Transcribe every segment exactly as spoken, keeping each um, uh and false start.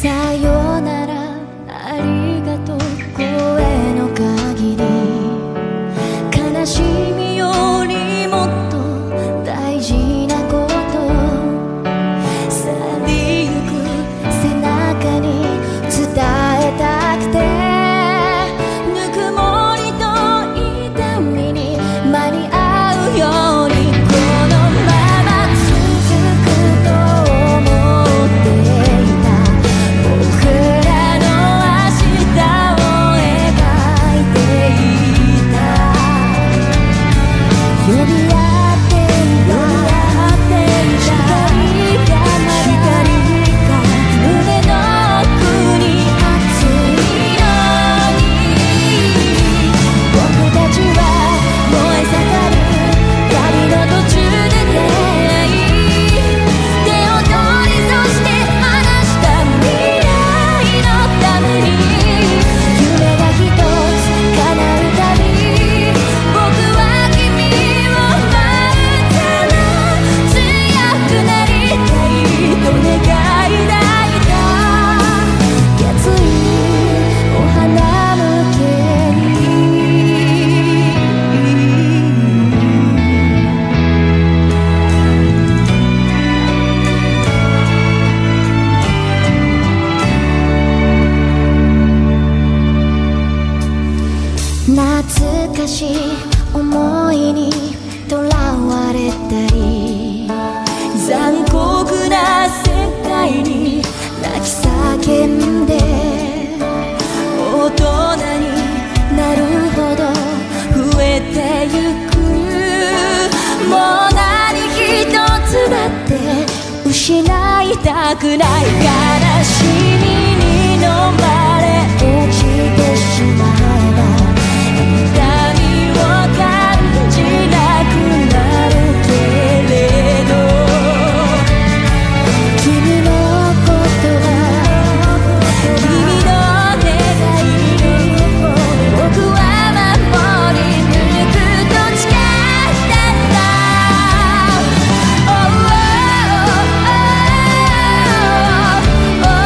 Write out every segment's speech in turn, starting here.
さよならありがとう声の限り悲しみよりもっと大事なこと去りゆく背中に伝えたくてぬくもりと痛みに間に合うようにこのまま続くと思っていた僕らの明日を描いていた呼び合っていた光が胸の奥に熱いのに僕たちは燃え盛る旅の途中で出会い手を取りそして離した未来のために夢が一つ叶うたび僕は君を待ったら強くなりたいと願い抱いた決意を花向けに懐かしい思いにとらわれたり残酷な世界に泣き叫んで大人になるほど増えてゆくもう何一つだって失いたくない悲しみに飲まれ落ちてしまえば痛みを感じなくなるけれど君のことは君の願い僕は守り抜くと誓ったんだ Oh, oh, oh, oh, oh.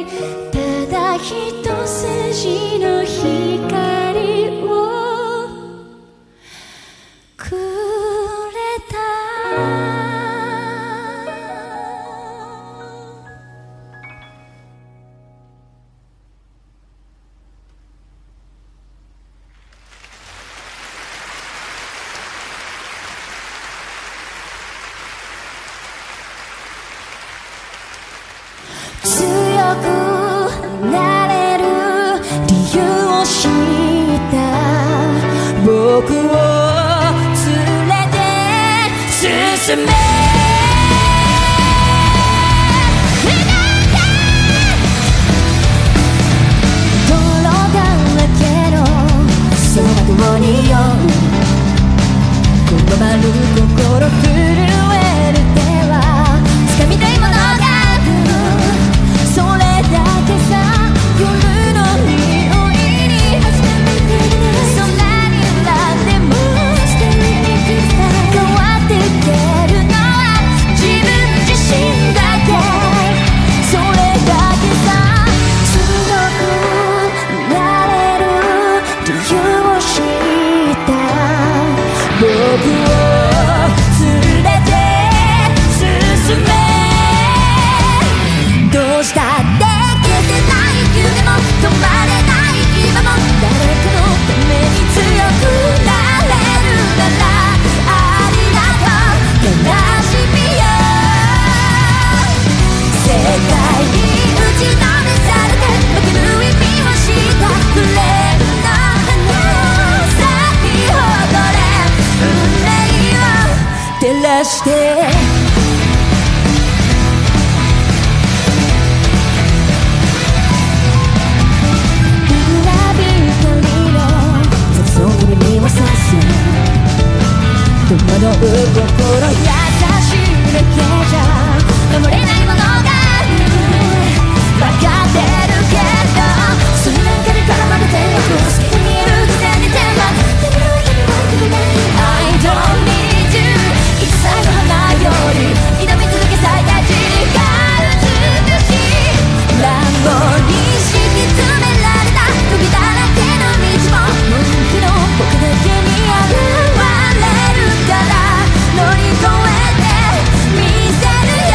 ただ一筋の光をくれた。強くなれる理由を知った僕を連れて進め。泥だらけのその雲によこの丸心震える手は掴みたいものがそれだけさ、夜の匂いにそんなに何でも変わってけるのは自分自身だけ。それだけさ、強くなれる理由を知った僕を連れて進め。どうしたって消せない夢も止まれない今も誰かのために強くなれるならありがとう悲しみよ。世界に打ちのめされて負ける意味を知ったフレームの花咲き誇れ運命を照らして。戸惑う心優しいだけじゃ守れないものがある分かってるけどそれなんかに絡まれてよく好きにいるくせに手は手の上にはくれない I don't need you 一切の花より挑み続け咲いた時間美しい乱暴に敷き詰められた時だらけの道も文句の僕だけにある乗り越えてみせるよ。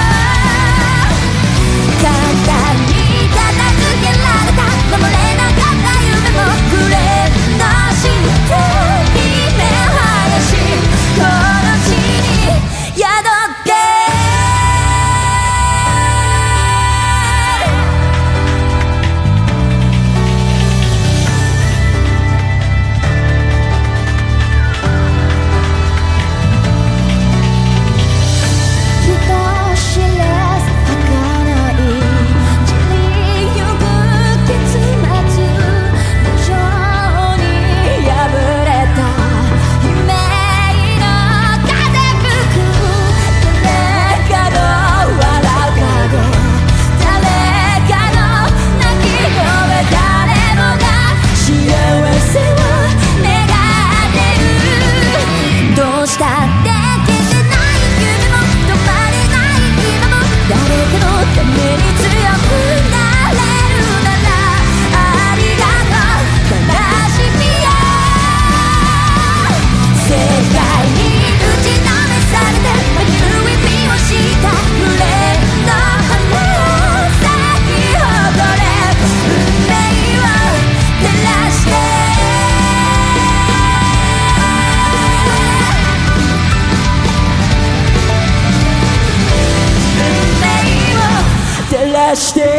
簡単に片付けられた守れなかった夢もフレームの下に目を離しこの地に宿ってして